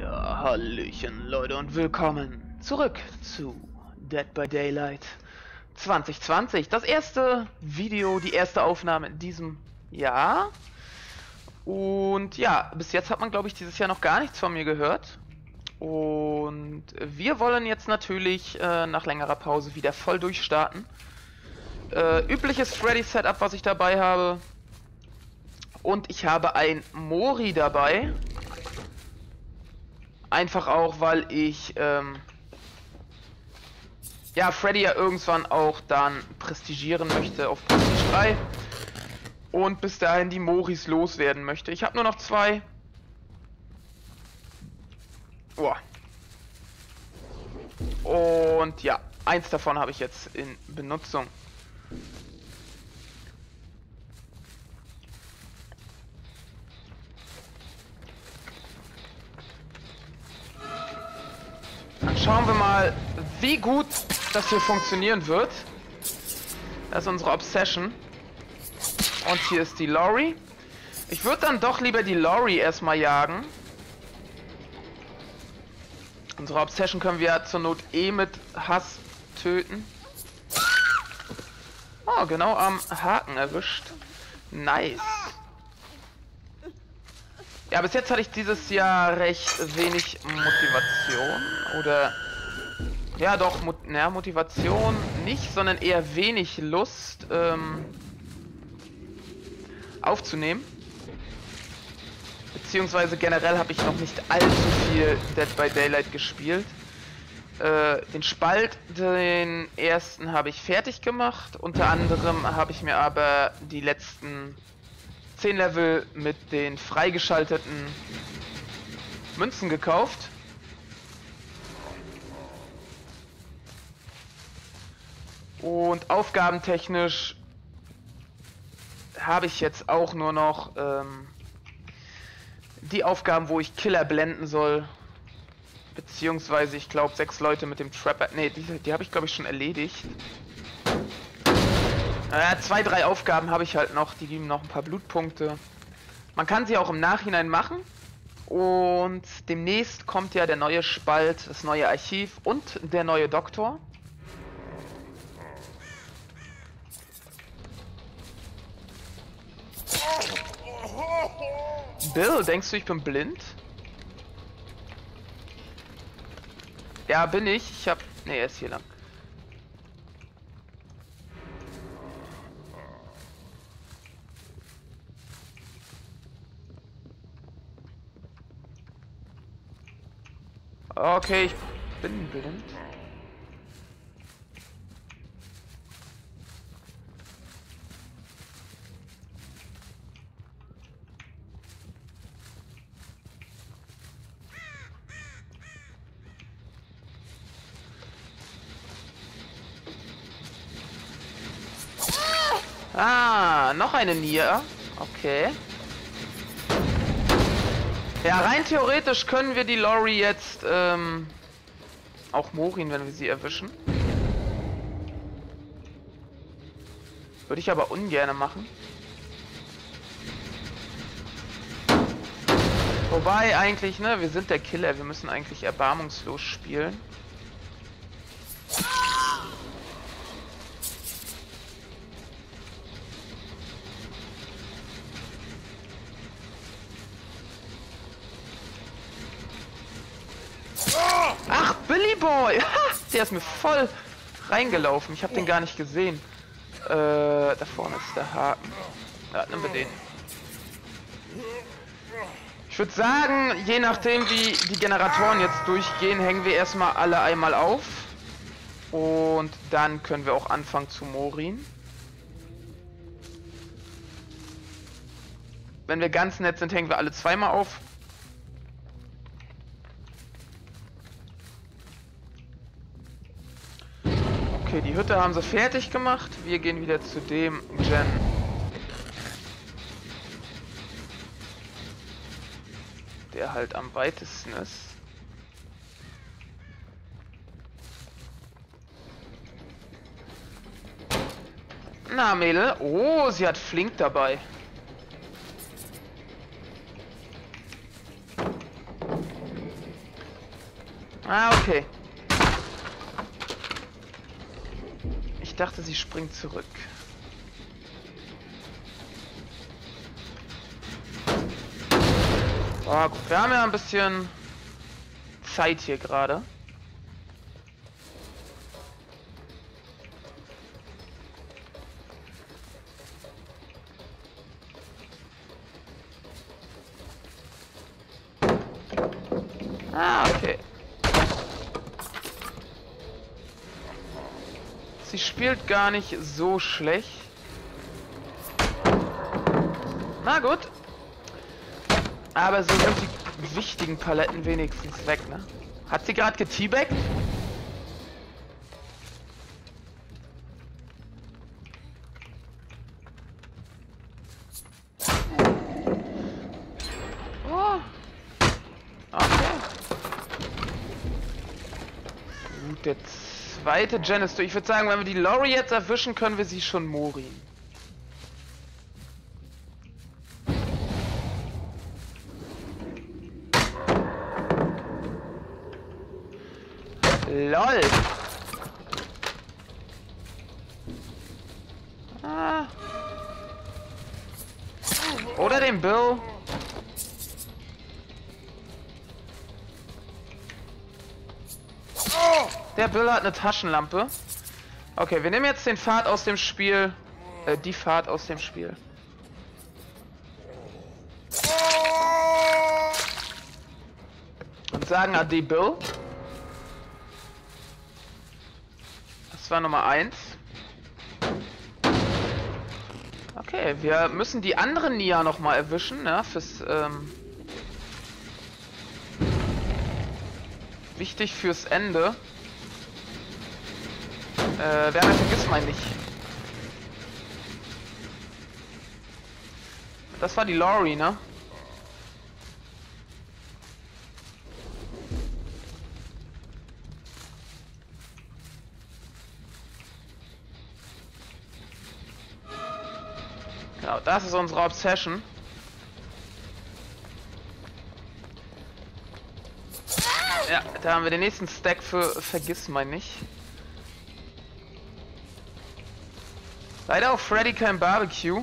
Ja, hallöchen Leute und willkommen zurück zu Dead by Daylight 2020. Das erste Video, die erste Aufnahme in diesem Jahr. Und ja, bis jetzt hat man, glaube ich, dieses Jahr noch gar nichts von mir gehört. Und wir wollen jetzt natürlich nach längerer Pause wieder voll durchstarten. Übliches Freddy-Setup, was ich dabei habe. Und ich habe ein Mori dabei. Einfach auch, weil ich, ja, Freddy ja irgendwann auch dann prestigieren möchte auf Prestige 3. Und bis dahin die Moris loswerden möchte. Ich habe nur noch 2. Boah. Und ja, eins davon habe ich jetzt in Benutzung. Dann schauen wir mal, wie gut das hier funktionieren wird. Das ist unsere Obsession. Und hier ist die Lori. Ich würde dann doch lieber die Lori erstmal jagen. Unsere Obsession können wir ja zur Not eh mit Hass töten. Oh, genau am Haken erwischt. Nice. Ja, bis jetzt hatte ich dieses Jahr recht wenig Motivation. Oder... ja doch, Motivation nicht, sondern eher wenig Lust aufzunehmen. Beziehungsweise generell habe ich noch nicht allzu viel Dead by Daylight gespielt. Den Spalt, den ersten, habe ich fertig gemacht. Unter anderem habe ich mir aber die letzten 10 Level mit den freigeschalteten Münzen gekauft. Und aufgabentechnisch habe ich jetzt auch nur noch die Aufgaben, wo ich Killer blenden soll. Beziehungsweise, ich glaube, 6 Leute mit dem Trapper. Ne, die habe ich, glaube ich, schon erledigt. 2, 3 Aufgaben habe ich halt noch. Die geben noch ein paar Blutpunkte. Man kann sie auch im Nachhinein machen. Und demnächst kommt ja der neue Spalt, das neue Archiv und der neue Doktor. Bill, denkst du, ich bin blind? Ja, bin ich. Ich hab... ne, er ist hier lang. Okay, ich bin blind. Ah, noch eine Nier. Okay. Ja, rein theoretisch können wir die Lori jetzt, auch Morin, wenn wir sie erwischen. Würde ich aber ungern machen. Wobei eigentlich, ne, wir sind der Killer, wir müssen eigentlich erbarmungslos spielen. Ach, Billy Boy! Der ist mir voll reingelaufen. Ich habe den gar nicht gesehen. Da vorne ist der Haken. Ja, nehmen wir den. Ich würde sagen, je nachdem wie die Generatoren jetzt durchgehen, hängen wir erstmal alle einmal auf. Und dann können wir auch anfangen zu morin. Wenn wir ganz nett sind, hängen wir alle zweimal auf. Okay, die Hütte haben sie fertig gemacht. Wir gehen wieder zu dem Gen. Der halt am weitesten ist. Na, Mädel. Oh, sie hat Flink dabei. Ah, okay. Ich dachte, sie springt zurück. Oh, gut. Wir haben ja ein bisschen Zeit hier gerade. Ah, okay. Sie spielt gar nicht so schlecht. Na gut. Aber so sind die wichtigen Paletten wenigstens weg, ne? Hat sie gerade geteabaggt? Oh. Okay. Gut, der zweite Gen ist durch. Ich würde sagen, wenn wir die Lori jetzt erwischen, können wir sie schon morin. LOL! Ah. Oder den Bill. Der Bill hat eine Taschenlampe. Okay, wir nehmen jetzt den Pfad aus dem Spiel. Die Pfad aus dem Spiel. Und sagen Ade Bill. Das war Nummer 1. Okay, wir müssen die anderen Nia nochmal erwischen, ne? Wichtig fürs Ende. Wer vergisst mein nicht. Das war die Lori, ne? Genau, das ist unsere Obsession. Ja, da haben wir den nächsten Stack für vergiss mein nicht. Leider auf Freddy kein Barbecue.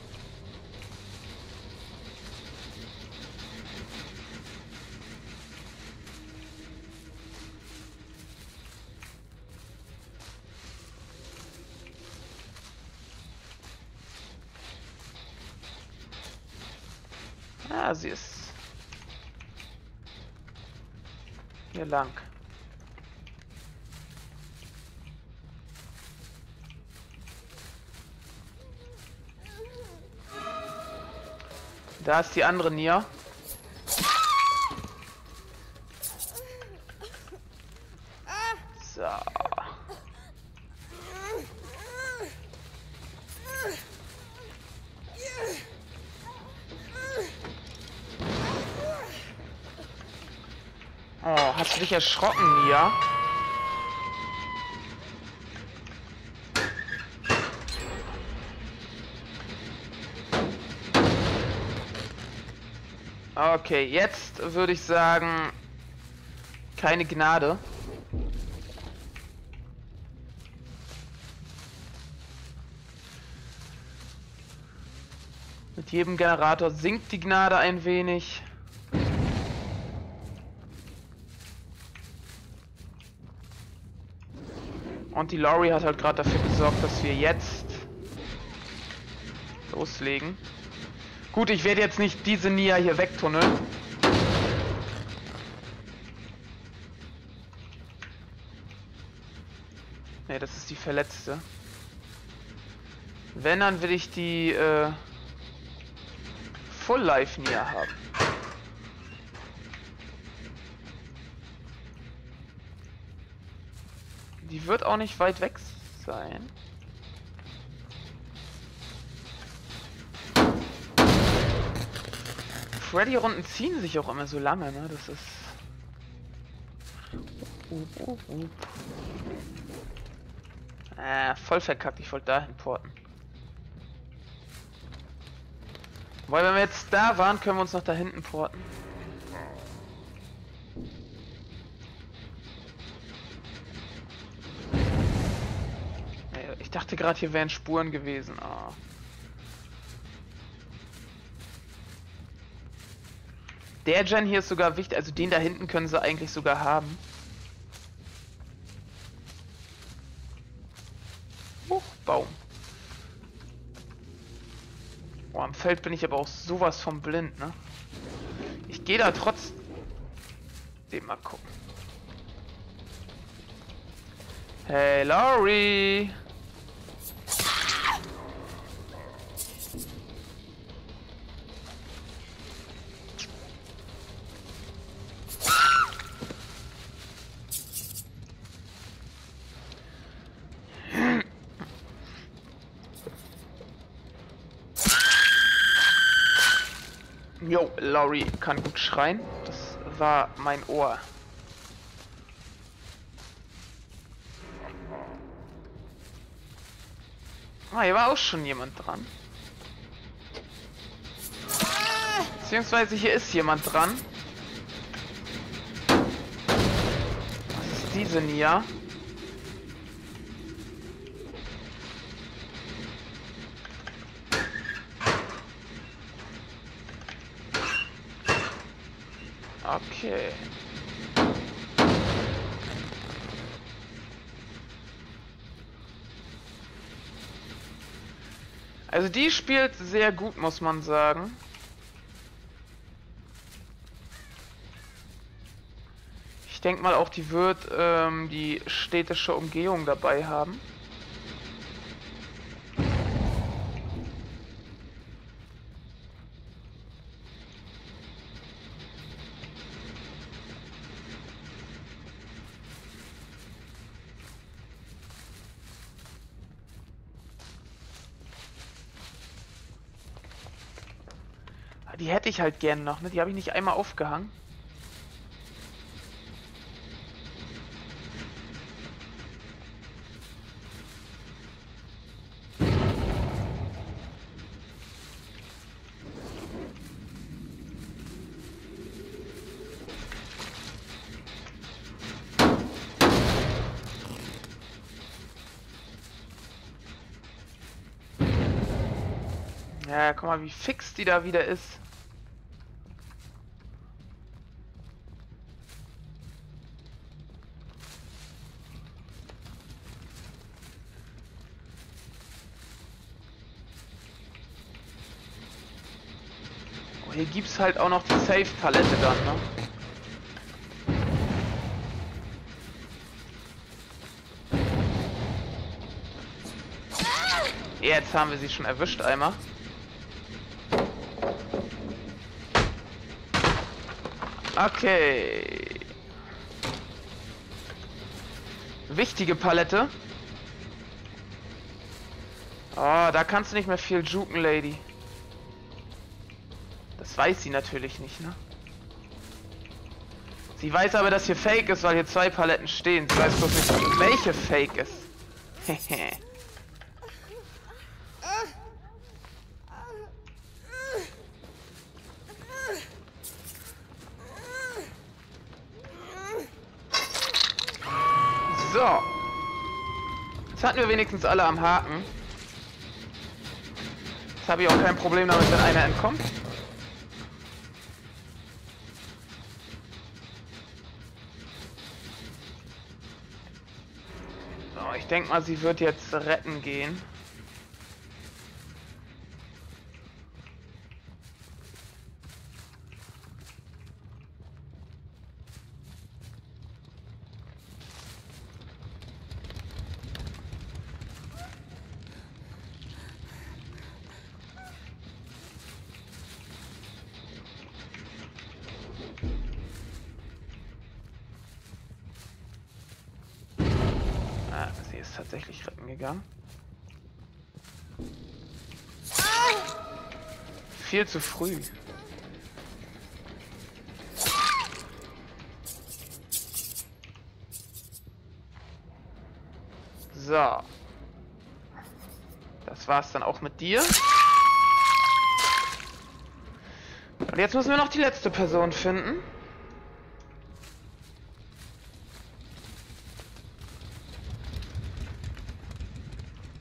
Ah, sie ist hier lang. Da ist die andere Nia. So. Oh, hast du dich erschrocken, Nia? Okay, jetzt würde ich sagen, keine Gnade. Mit jedem Generator sinkt die Gnade ein wenig. Und die Lori hat halt gerade dafür gesorgt, dass wir jetzt loslegen. Gut, ich werde jetzt nicht diese Nia hier wegtunneln. Ne, das ist die Verletzte. Wenn, dann will ich die Full Life Nia haben. Die wird auch nicht weit weg sein. Freddy-Runden ziehen sich auch immer so lange, ne? Das ist... voll verkackt, ich wollte dahin porten. Weil wenn wir jetzt da waren, können wir uns noch da hinten porten. dachte gerade, hier wären Spuren gewesen. Ah. Der Gen hier ist sogar wichtig, also den da hinten können sie eigentlich sogar haben. Baum. Oh, am Feld bin ich aber auch sowas von blind, ne? Ich gehe da trotzdem mal gucken. Hey, Laurie! Jo, Laurie kann gut schreien. Das war mein Ohr. Ah, hier war auch schon jemand dran. Beziehungsweise hier ist jemand dran. Das ist diese Nia. Okay. Also die spielt sehr gut, muss man sagen. Ich denke mal auch, die wird die städtische Umgehung dabei haben. Die hätte ich halt gern noch, ne? Die habe ich nicht einmal aufgehangen. Ja, guck mal, wie fix die da wieder ist. Oh, hier gibt's halt auch noch die Safe-Palette dann, ne? Jetzt haben wir sie schon erwischt einmal. Okay. Wichtige Palette. Oh, da kannst du nicht mehr viel juken, Lady. Das weiß sie natürlich nicht, ne? Sie weiß aber, dass hier Fake ist, weil hier 2 Paletten stehen. Sie weiß bloß nicht, welche Fake ist. Hehe. So. Jetzt hatten wir wenigstens alle am Haken. Jetzt habe ich auch kein Problem damit, wenn einer entkommt. So, ich denke mal, sie wird jetzt retten gehen. Sie ist tatsächlich retten gegangen. Viel zu früh. So. Das war's dann auch mit dir. Und jetzt müssen wir noch die letzte Person finden.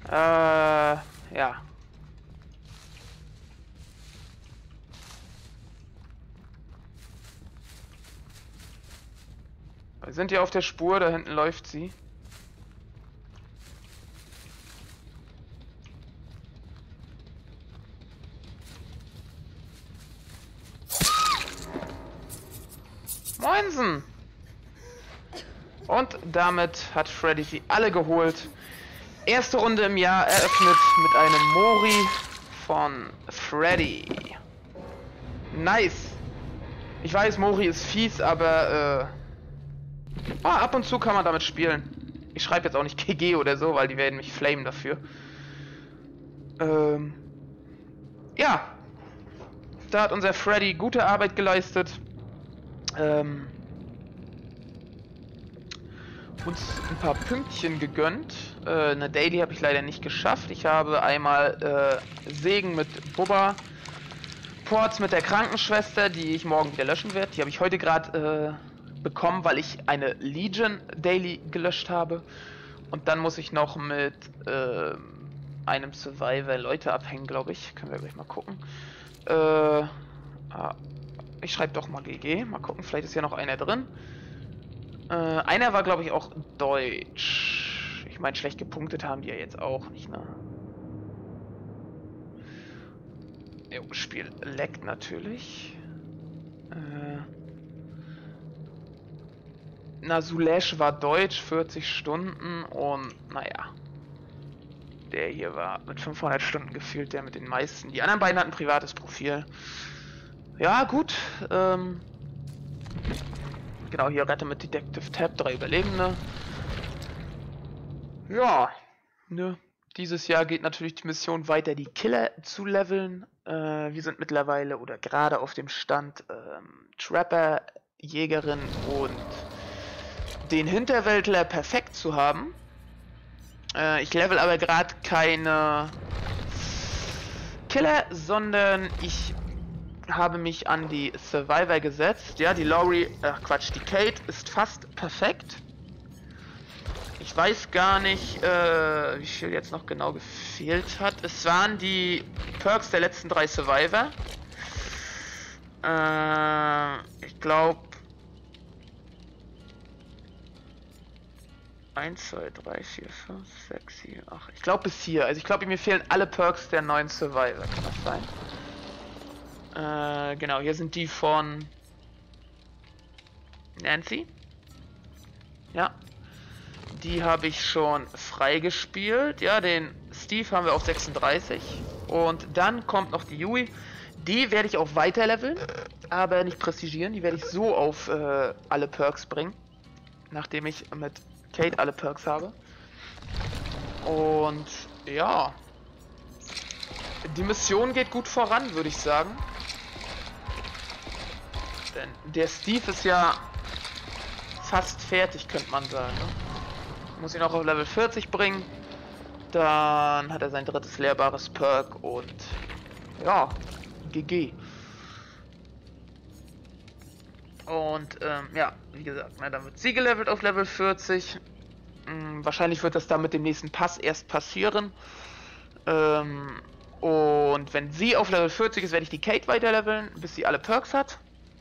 Ja. Wir sind hier auf der Spur, da hinten läuft sie. Moinsen! Und damit hat Freddy sie alle geholt. Erste Runde im Jahr eröffnet mit einem Mori von Freddy. Nice! Ich weiß, Mori ist fies, aber ab und zu kann man damit spielen. Ich schreibe jetzt auch nicht GG oder so, weil die werden mich flamen dafür. Ja. Da hat unser Freddy gute Arbeit geleistet. Uns ein paar Pünktchen gegönnt. Eine Daily habe ich leider nicht geschafft. Ich habe einmal Segen mit Bubba, Ports mit der Krankenschwester, die ich morgen wieder löschen werde. Die habe ich heute gerade bekommen, weil ich eine Legion Daily gelöscht habe. Und dann muss ich noch mit einem Survivor Leute abhängen, glaube ich. Können wir gleich mal gucken. Ich schreibe doch mal GG. Mal gucken, vielleicht ist ja noch einer drin. Einer war, glaube ich, auch Deutsch. Ich meine, schlecht gepunktet haben die ja jetzt auch nicht, ne? Jo, Spiel leckt natürlich. Sulesh war Deutsch, 40 Stunden und naja. Der hier war mit 500 Stunden gefühlt, der mit den meisten. Die anderen beiden hatten ein privates Profil. Ja, gut. Genau, hier Rette mit Detective Tab, 3 Überlebende. Ja, ne. Dieses Jahr geht natürlich die Mission weiter, die Killer zu leveln. Wir sind mittlerweile oder gerade auf dem Stand Trapper, Jägerin und den Hinterwäldler perfekt zu haben. Ich level aber gerade keine Killer, sondern ich habe mich an die Survivor gesetzt. Ja, die Laurie, die Kate ist fast perfekt. Ich weiß gar nicht, wie viel jetzt noch genau gefehlt hat. Es waren die Perks der letzten 3 Survivor. Ich glaube 1, 2, 3, 4, 5, 6, 7, 8. Ich glaube bis hier. Also ich glaube, mir fehlen alle Perks der neuen Survivor. Kann das sein? Genau, hier sind die von Nancy. Ja. Die habe ich schon freigespielt. Ja, den Steve haben wir auf 36. Und dann kommt noch die Yui. Die werde ich auch weiter leveln, aber nicht prestigieren. Die werde ich so auf alle Perks bringen. Nachdem ich mit Kate alle Perks habe. Und ja. Die Mission geht gut voran, würde ich sagen. Denn der Steve ist ja fast fertig, könnte man sagen. Ne? Muss ihn auch auf Level 40 bringen. Dann hat er sein drittes lehrbares Perk und ja, GG. Und ja, wie gesagt, na, dann wird sie gelevelt auf Level 40. Wahrscheinlich wird das dann mit dem nächsten Pass erst passieren. Und wenn sie auf Level 40 ist, werde ich die Kate weiter leveln, bis sie alle Perks hat.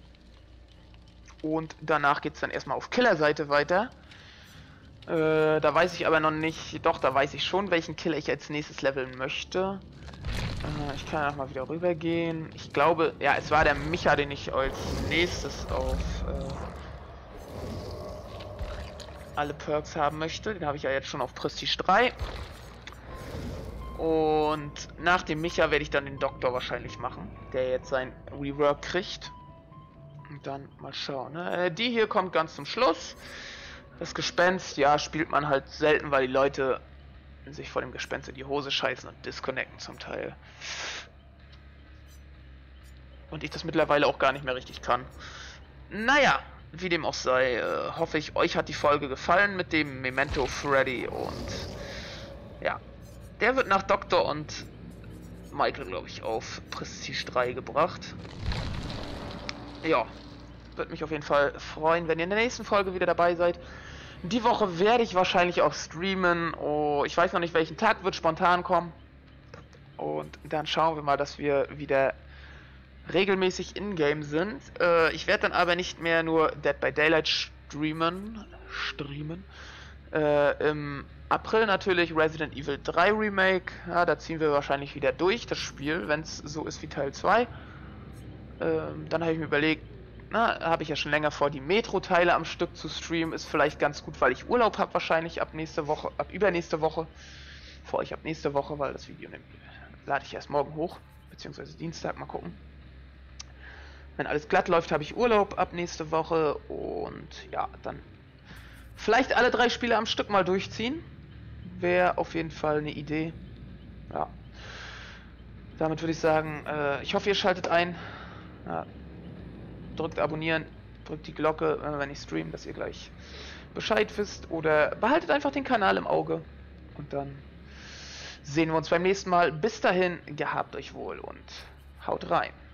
Und danach geht es dann erstmal auf Killer-Seite weiter. Da weiß ich aber noch nicht, doch, da weiß ich schon, welchen Killer ich als nächstes leveln möchte. Ich kann nochmal wieder rüber gehen. Ich glaube, ja, es war der Micha, den ich als nächstes auf alle Perks haben möchte. Den habe ich ja jetzt schon auf Prestige 3. Und nach dem Micha werde ich dann den Doktor wahrscheinlich machen, der jetzt sein Rework kriegt. Und dann mal schauen. Ne? Die hier kommt ganz zum Schluss. Das Gespenst, ja, spielt man halt selten, weil die Leute sich vor dem Gespenst in die Hose scheißen und disconnecten zum Teil. Und ich das mittlerweile auch gar nicht mehr richtig kann. Naja, wie dem auch sei, hoffe ich, euch hat die Folge gefallen mit dem Memento Freddy und ja, der wird nach Doktor und Michael, glaube ich, auf Prestige 3 gebracht. Ja, würde mich auf jeden Fall freuen, wenn ihr in der nächsten Folge wieder dabei seid. Die Woche werde ich wahrscheinlich auch streamen. Oh, ich weiß noch nicht, welchen Tag wird spontan kommen. Und dann schauen wir mal, dass wir wieder regelmäßig in-game sind. Ich werde dann aber nicht mehr nur Dead by Daylight streamen. Im April natürlich Resident Evil 3 Remake. Ja, da ziehen wir wahrscheinlich wieder durch das Spiel, wenn es so ist wie Teil 2. Dann habe ich mir überlegt, habe ich ja schon länger vor, die Metro-Teile am Stück zu streamen. Ist vielleicht ganz gut, weil ich Urlaub habe wahrscheinlich ab übernächste Woche. Vor euch ab nächste Woche, weil das Video lade ich erst morgen hoch, beziehungsweise Dienstag, mal gucken. Wenn alles glatt läuft, habe ich Urlaub ab nächste Woche und ja, dann vielleicht alle 3 Spiele am Stück mal durchziehen. Wäre auf jeden Fall eine Idee. Ja. Damit würde ich sagen, ich hoffe, ihr schaltet ein. Ja. Drückt abonnieren, drückt die Glocke, wenn ich streame, dass ihr gleich Bescheid wisst. Oder behaltet einfach den Kanal im Auge. Und dann sehen wir uns beim nächsten Mal. Bis dahin, gehabt euch wohl und haut rein.